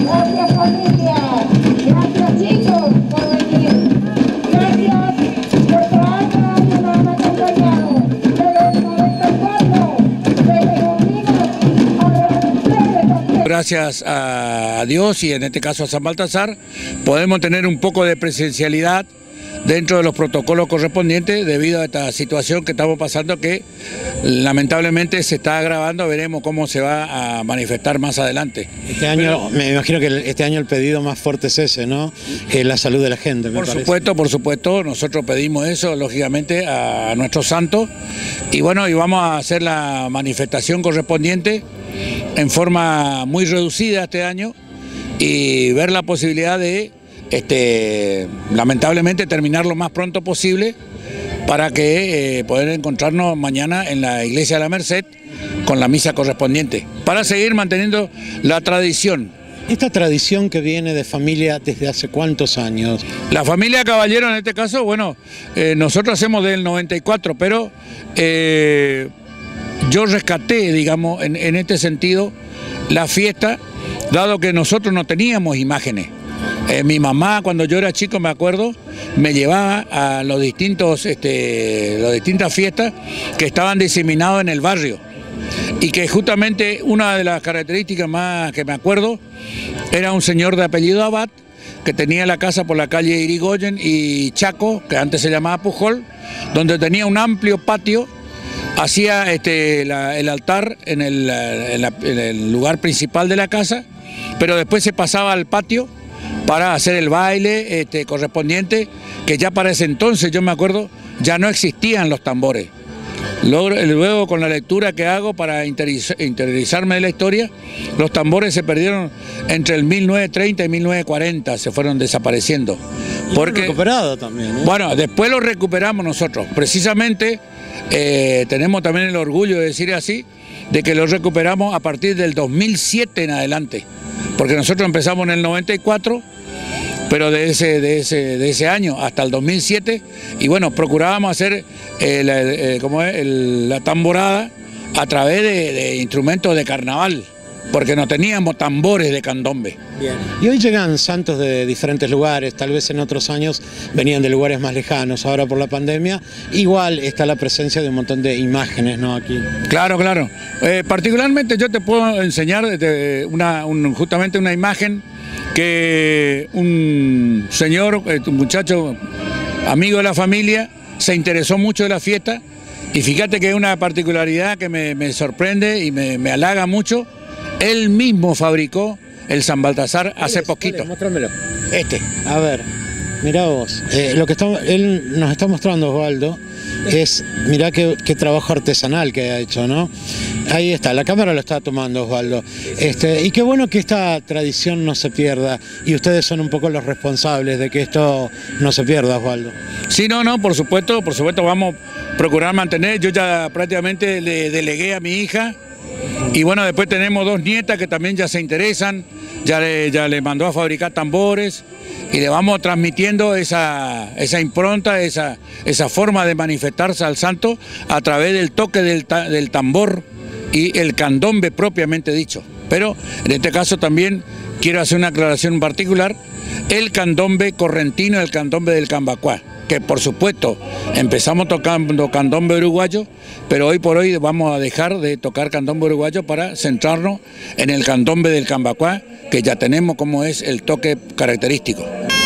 Gracias familia, gracias chicos por venir, gracias por traernos que nos han acompañado desde el 94, desde Domingos a Gracias a Dios y en este caso a San Baltasar, podemos tener un poco de presencialidad dentro de los protocolos correspondientes debido a esta situación que estamos pasando que lamentablemente se está agravando. Veremos cómo se va a manifestar más adelante. Este año, me imagino que este año el pedido más fuerte es ese, ¿no? La salud de la gente, me parece. Por supuesto, nosotros pedimos eso, lógicamente, a nuestros santos y bueno, y vamos a hacer la manifestación correspondiente en forma muy reducida este año y ver la posibilidad de lamentablemente terminar lo más pronto posible para que poder encontrarnos mañana en la iglesia de la Merced con la misa correspondiente, para seguir manteniendo la tradición. Esta tradición que viene de familia desde hace ¿cuántos años? La familia Caballero en este caso, bueno, nosotros hacemos del 94, pero yo rescaté, digamos, en este sentido, la fiesta, dado que nosotros no teníamos imágenes. Mi mamá, cuando yo era chico, me acuerdo, me llevaba a las distintas fiestas que estaban diseminadas en el barrio. Y que justamente una de las características más que me acuerdo era un señor de apellido Abad, que tenía la casa por la calle Irigoyen y Chaco, que antes se llamaba Pujol, donde tenía un amplio patio, hacía el altar en el lugar principal de la casa, pero después se pasaba al patio para hacer el baile correspondiente, que ya para ese entonces, yo me acuerdo, ya no existían los tambores. Luego con la lectura que hago para interiorizarme de la historia, los tambores se perdieron entre el 1930 y 1940, se fueron desapareciendo. Porque recuperado también, ¿eh? Bueno, después lo recuperamos nosotros. Precisamente tenemos también el orgullo de decir así, de que lo recuperamos a partir del 2007 en adelante. Porque nosotros empezamos en el 94, pero de ese año hasta el 2007, y bueno, procurábamos hacer la tamborada a través de instrumentos de carnaval, porque no teníamos tambores de candombe. Bien. Y hoy llegan santos de diferentes lugares, tal vez en otros años venían de lugares más lejanos, ahora por la pandemia, igual está la presencia de un montón de imágenes, ¿no? Aquí. Claro. Particularmente yo te puedo enseñar justamente una imagen que un señor, un muchacho, amigo de la familia, se interesó mucho de la fiesta, y fíjate que es una particularidad que me sorprende y me halaga mucho. Él mismo fabricó el San Baltasar hace poquito. Mostrámelo. A ver, mirá vos. Lo que él nos está mostrando, Osvaldo, es, mirá qué trabajo artesanal que ha hecho, ¿no? Ahí está, la cámara lo está tomando, Osvaldo. Y qué bueno que esta tradición no se pierda, y ustedes son un poco los responsables de que esto no se pierda, Osvaldo. Sí, no, por supuesto, vamos a procurar mantener. Yo ya prácticamente le delegué a mi hija, y bueno, después tenemos dos nietas que también ya se interesan, ya le mandó a fabricar tambores, y le vamos transmitiendo esa impronta, esa forma de manifestarse al santo a través del toque del tambor y el candombe propiamente dicho. Pero en este caso también quiero hacer una aclaración particular: el candombe correntino, el candombe del Cambacuá, que por supuesto empezamos tocando candombe uruguayo, pero hoy por hoy vamos a dejar de tocar candombe uruguayo para centrarnos en el candombe del Cambacuá, que ya tenemos como es el toque característico.